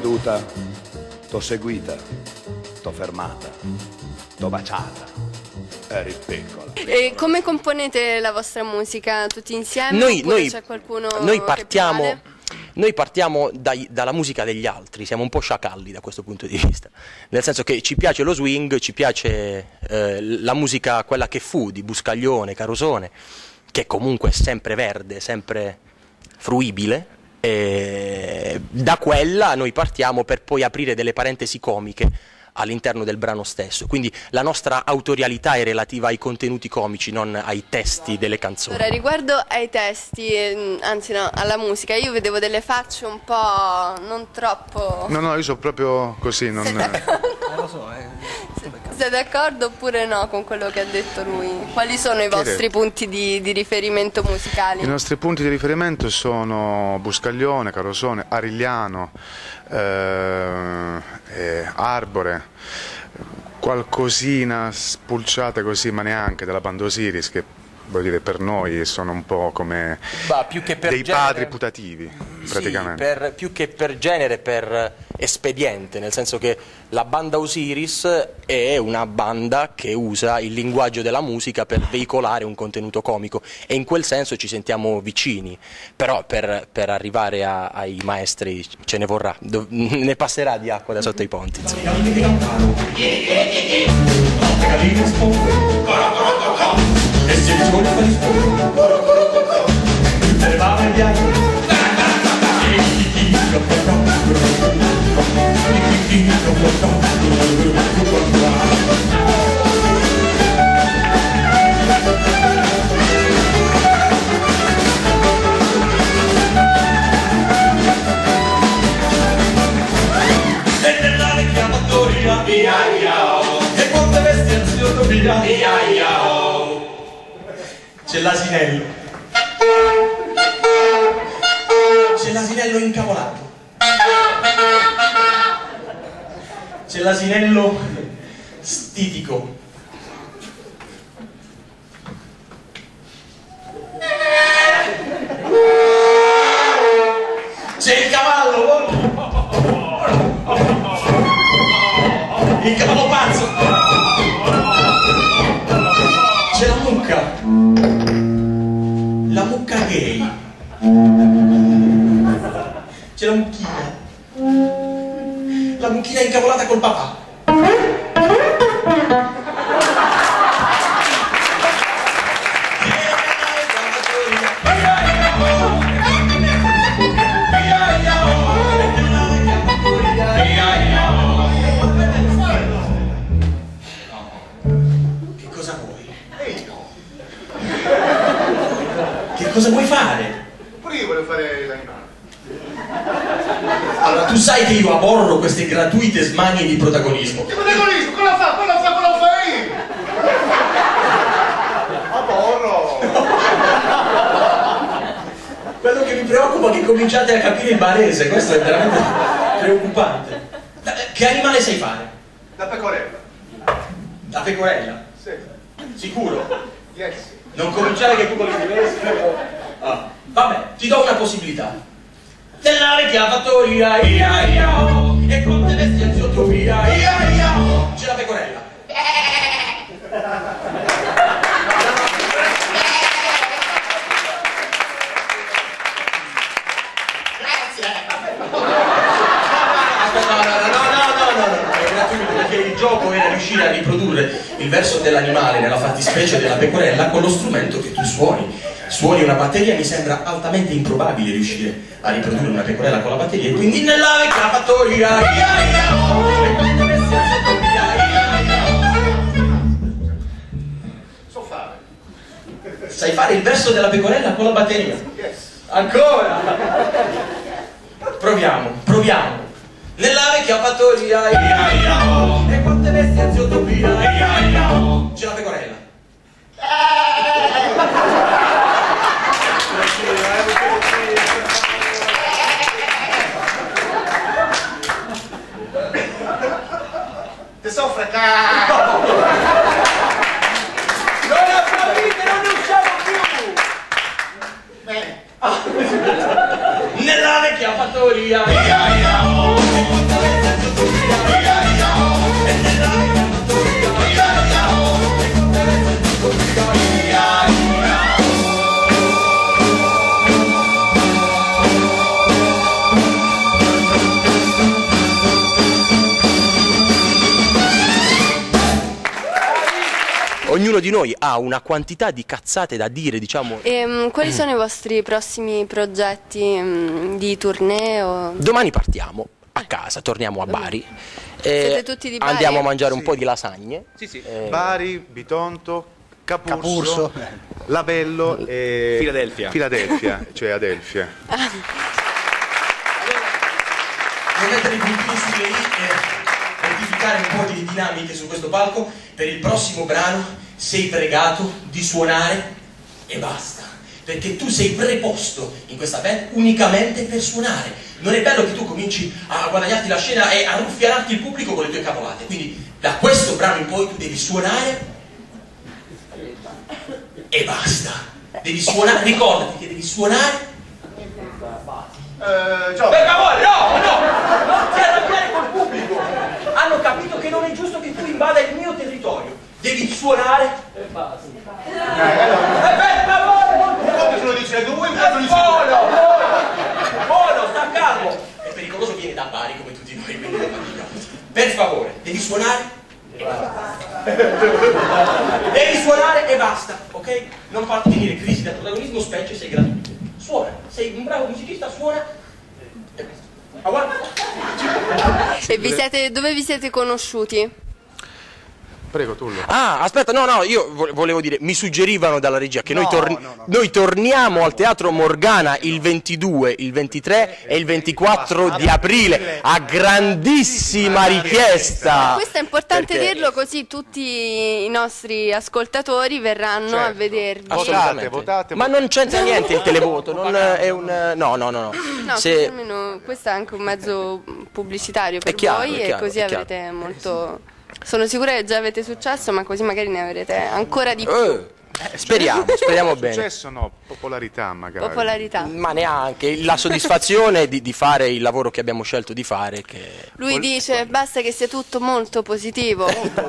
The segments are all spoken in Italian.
veduta, t'ho seguita, t'ho fermata, t'ho baciata, eri piccola. E come componete la vostra musica? Tutti insieme? Noi c'è qualcuno partiamo dalla musica degli altri, siamo un po' sciacalli da questo punto di vista, nel senso che ci piace lo swing, ci piace la musica, quella che fu, di Buscaglione, Carosone, che comunque è sempre verde, sempre fruibile, e da quella noi partiamo per poi aprire delle parentesi comiche all'interno del brano stesso, quindi la nostra autorialità è relativa ai contenuti comici, non ai testi delle canzoni. Allora, riguardo ai testi, anzi no, alla musica, io vedevo delle facce un po' non troppo... No, io sono proprio così, non... Lo so, Sei d'accordo oppure no con quello che ha detto lui? Quali sono i vostri punti di riferimento musicali? I nostri punti di riferimento sono Buscaglione, Carosone, Arigliano, Arbore, qualcosina spulciate così, ma neanche, della banda Osiris, che voglio dire, per noi sono un po' come più che per dei genere, padri putativi, praticamente. Sì, più che per genere, per espediente, nel senso che la banda Osiris è una banda che usa il linguaggio della musica per veicolare un contenuto comico, e in quel senso ci sentiamo vicini, però per arrivare ai maestri ce ne vorrà, ne passerà di acqua da sotto i ponti. E se ti vuole fare te ne va a mediare e nella vecchia fattoria e quante vesti al signor via c'è l'asinello. C'è l'asinello incavolato. C'è l'asinello stitico. C'è il cavallo. Il cavallo pazzo. C'è la mucca. La mucca gay. C'è la mucchina. La mucchina incavolata col papà. Che cosa vuoi? Che cosa vuoi fare? Pure io voglio fare l'animale. Allora, tu sai che io aborro queste gratuite smanie di protagonismo. Che protagonismo? Cosa fa? Cosa fai? Aborro! Quello che mi preoccupa è che cominciate a capire il barese, questo è veramente preoccupante. Che animale sai fare? La pecorella. La pecorella? Sì. Sicuro? Yes. Non cominciare che tu con le diverse. Vabbè, ti do una possibilità. Nella vecchia fattoria, e quante vesti al sotto via, c'è la pecorella. Perché il gioco era riuscire a riprodurre il verso dell'animale, nella fattispecie della pecorella, con lo strumento che tu suoni. Suoni una batteria, mi sembra altamente improbabile riuscire a riprodurre una pecorella con la batteria, e quindi nella vecchia fattoria, So fare. sai fare il verso della pecorella con la batteria? Yes. Ancora? Proviamo. Nella vecchia fattoria, e quante vesti al sotto via, c'è la pecorella. Ti soffre Non applaudite, non ne usciamo più! Nella vecchia fattoria, di noi ha una quantità di cazzate da dire, diciamo. E quali sono i vostri prossimi progetti di tournée? Domani partiamo a casa, torniamo a Bari. Siete tutti di Bari? Andiamo a mangiare un po' di lasagne. Bari, Bitonto, Capurso, Lavello e Filadelfia, cioè Adelfia. Devo mettere i puntini sulle i e modificare un po' di dinamiche su questo palco. Per il prossimo brano sei pregato di suonare e basta, perché tu sei preposto in questa band unicamente per suonare. Non è bello che tu cominci a guadagnarti la scena e a ruffianarti il pubblico con le tue cavolate. Quindi da questo brano in poi tu devi suonare e basta. Devi suonare, ricordati che devi suonare. Per favore, no! Ti arrabbiare col pubblico! Hanno capito che non è giusto che tu invada il mio territorio. Devi suonare e basta. Per favore! Come se lo dice lui, Buono, sta calmo! È pericoloso, viene da Bari come tutti noi, quindi non fatica. Per favore, devi suonare e basta. Devi suonare e basta, ok? Non farti venire crisi da protagonismo, specie se gratuito. Suona, sei un bravo musicista, suona e basta. E dove vi siete conosciuti? Prego, Tullo. Ah, aspetta, no, io volevo dire, mi suggerivano dalla regia che noi torniamo al Teatro Morgana il 22, il 23 e il 24 di aprile, a grandissima richiesta. Questo è importante dirlo, così tutti i nostri ascoltatori verranno a vedervi. Votate. Ma non c'entra niente il televoto, non è un... No. No, Se... almeno questo è anche un mezzo pubblicitario per chiaro, voi è chiaro, e così è chiaro. avrete molto... Sono sicura che già avete successo, ma così magari ne avrete ancora di più. Speriamo bene. Successo no, popolarità magari. Popolarità. Ma neanche, la soddisfazione di fare il lavoro che abbiamo scelto di fare. Lui dice basta che sia tutto molto positivo.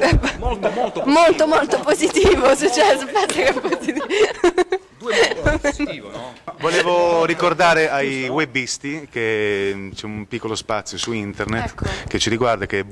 Molto positivo. Successo, basta che è positivo. Positivo, no? Volevo ricordare ai webbisti che c'è un piccolo spazio su internet che ci riguarda, che è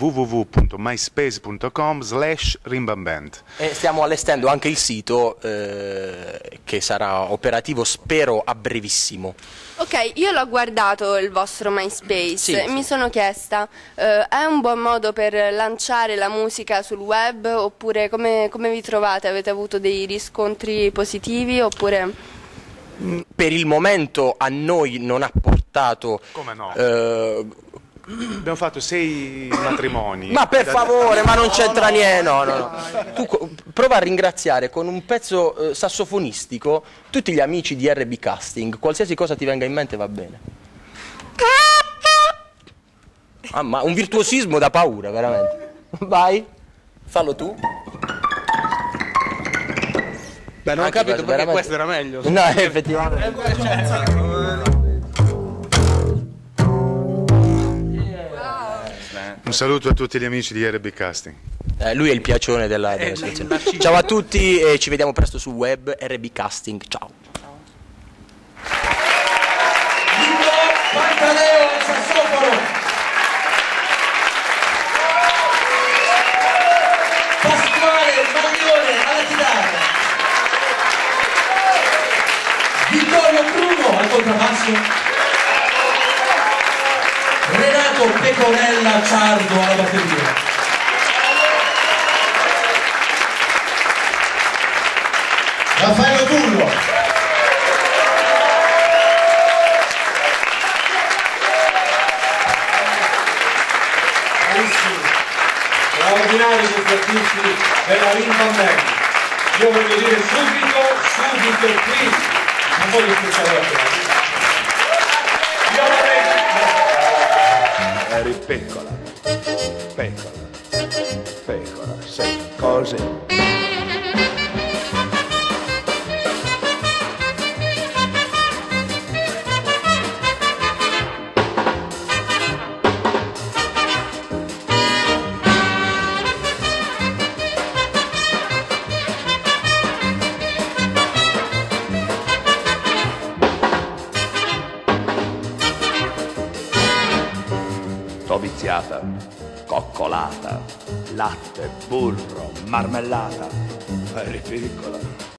www.myspace.com/rimbamband. E stiamo allestendo anche il sito che sarà operativo, spero, a brevissimo. Ok, io l'ho guardato il vostro MySpace e mi sono chiesta, è un buon modo per lanciare la musica sul web, oppure come vi trovate? Avete avuto dei riscontri positivi oppure... Per il momento a noi non ha portato... Come no? Abbiamo fatto 6 matrimoni. Ma per favore, ma non c'entra niente. No. Tu prova a ringraziare con un pezzo sassofonistico tutti gli amici di RB Casting. Qualsiasi cosa ti venga in mente va bene. Ah, ma un virtuosismo da paura, veramente. Vai, fallo tu. Beh, non ho capito perché questo era meglio. No, effettivamente. Un saluto a tutti gli amici di RB Casting. Lui è il piacione della situazione. Ciao a tutti e ci vediamo presto su web RB Casting. Ciao. Pantaleo al sassofono. Pasquale Maglione alla chitarra. Vittorio Bruno al contrabbasso. Renato Pecorella Ciardo alla batteria. Raffaello Tullo. Straordinari questi artisti della Rimbamband. Io voglio dire subito qui, non voglio aspettare la fine. Io vorrei... Eri pecora, sei cose. T'ho viziata coccolata, latte, burro, marmellata. Eri piccola.